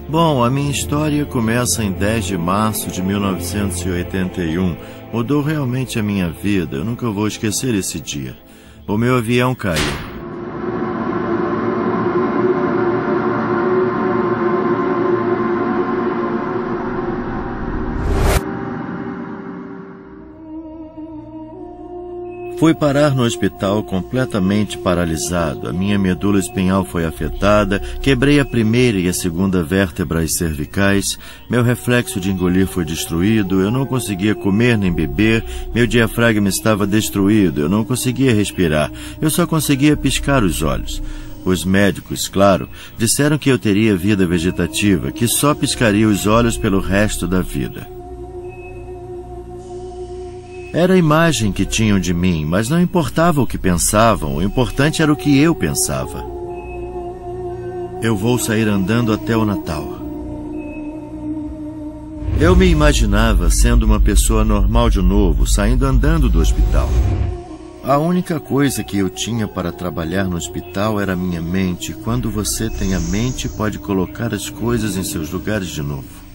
Bom, a minha história começa em 10 de março de 1981. Mudou realmente a minha vida. Eu nunca vou esquecer esse dia. O meu avião caiu. Fui parar no hospital completamente paralisado. A minha medula espinhal foi afetada, quebrei a primeira e a segunda vértebras cervicais, meu reflexo de engolir foi destruído, eu não conseguia comer nem beber, meu diafragma estava destruído, eu não conseguia respirar, eu só conseguia piscar os olhos. Os médicos, claro, disseram que eu teria vida vegetativa, que só piscaria os olhos pelo resto da vida. Era a imagem que tinham de mim, mas não importava o que pensavam, o importante era o que eu pensava. Eu vou sair andando até o Natal. Eu me imaginava sendo uma pessoa normal de novo, saindo andando do hospital. A única coisa que eu tinha para trabalhar no hospital era a minha mente. Quando você tem a mente, pode colocar as coisas em seus lugares de novo.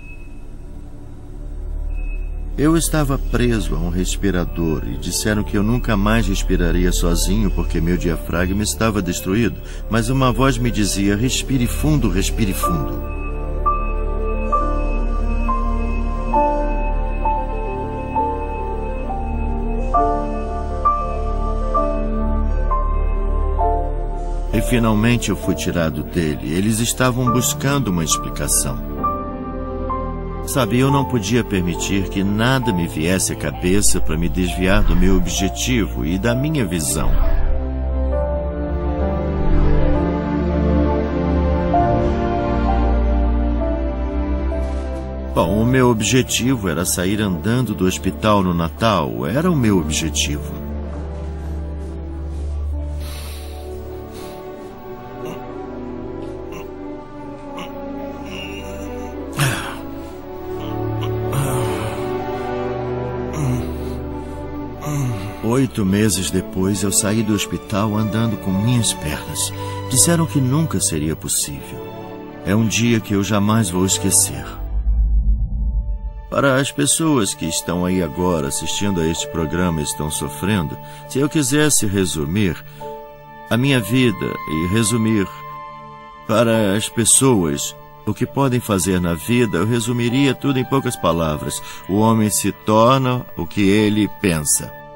Eu estava preso a um respirador e disseram que eu nunca mais respiraria sozinho porque meu diafragma estava destruído, mas uma voz me dizia, respire fundo, respire fundo. E finalmente eu fui tirado dele. Eles estavam buscando uma explicação. Sabe, eu não podia permitir que nada me viesse à cabeça para me desviar do meu objetivo e da minha visão. Bom, o meu objetivo era sair andando do hospital no Natal. Era o meu objetivo. Oito meses depois, eu saí do hospital andando com minhas pernas. Disseram que nunca seria possível. É um dia que eu jamais vou esquecer. Para as pessoas que estão aí agora assistindo a este programa e estão sofrendo, se eu quisesse resumir a minha vida e resumir para as pessoas o que podem fazer na vida, eu resumiria tudo em poucas palavras. O homem se torna o que ele pensa.